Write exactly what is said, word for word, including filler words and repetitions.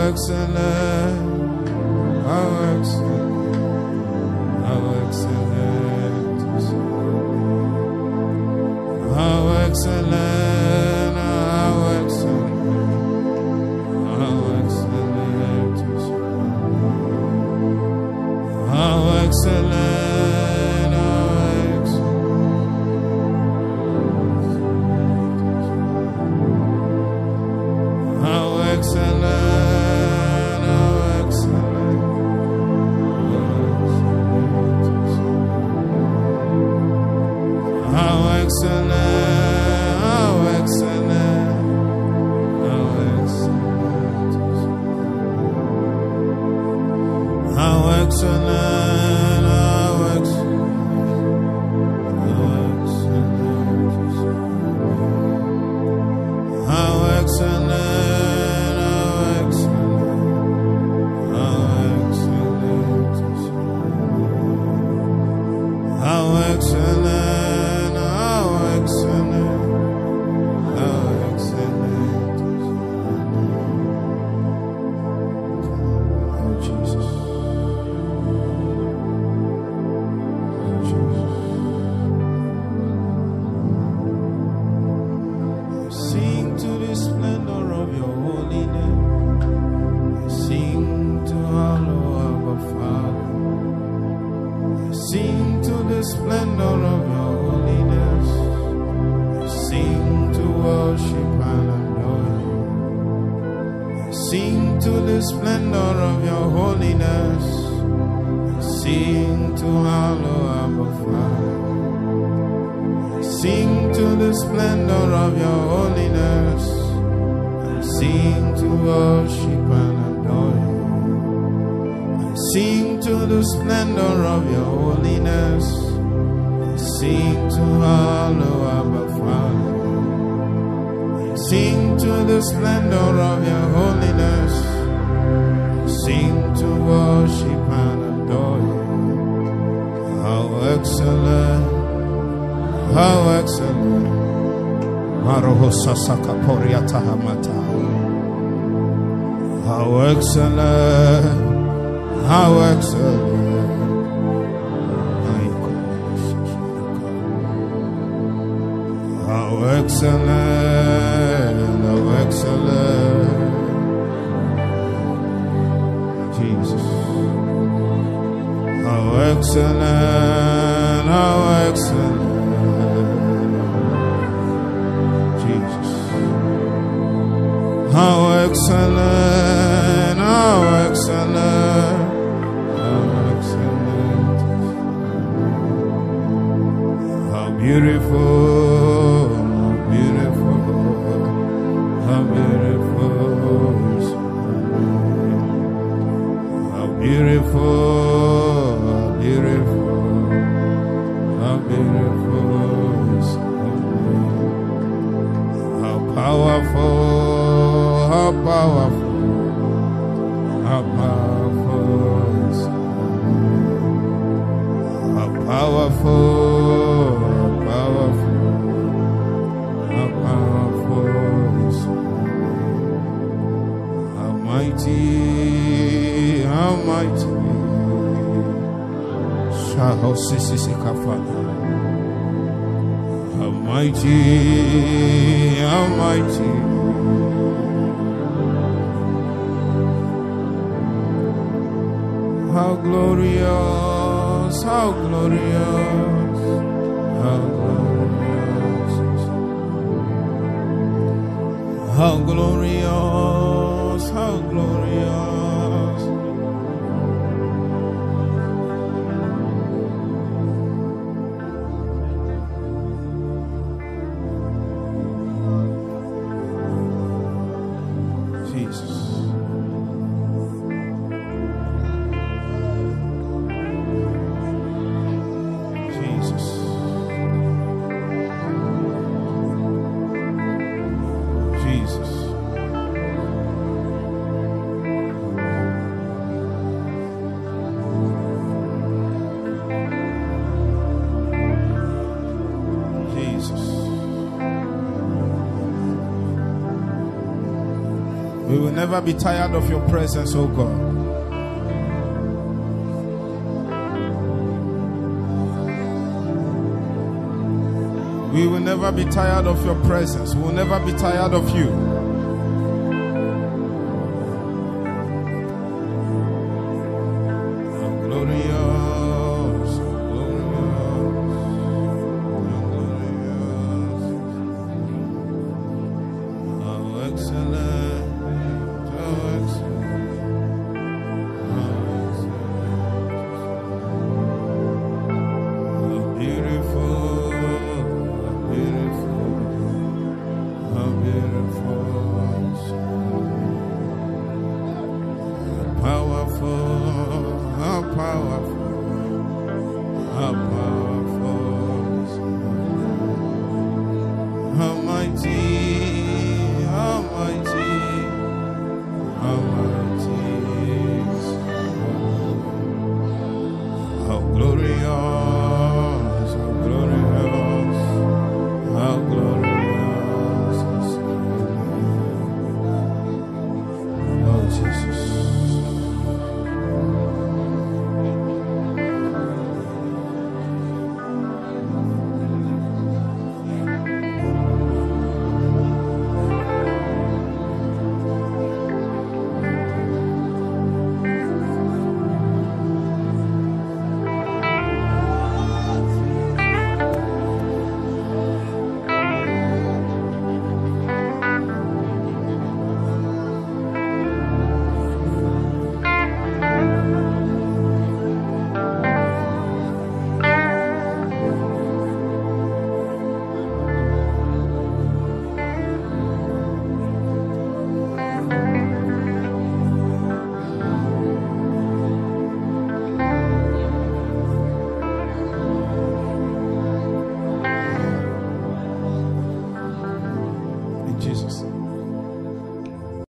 excellent, how excellent, how excellent is your name. How excellent, how excellent, how excellent is your name. How excellent. How excellent, how excellent, how excellent, how excellent, Jesus. How excellent, how excellent, Jesus. How excellent, how excellent, how excellent, how beautiful, how beautiful, how beautiful is your name. How beautiful, how beautiful, how beautiful is your name. How powerful, how powerful, how powerful is your name. How powerful, how powerful, how powerful is your name. How mighty, how mighty, Shaho Sisi Kafana. How mighty, how mighty. How glorious, how glorious, how glorious, how glorious, how glorious. Jesus. We will never be tired of your presence, oh God. We will never be tired of your presence. We will never be tired of you. How glorious, glorious, how glorious, how excellent, how excellent, how excellent, how beautiful. How mighty, how mighty, how mighty.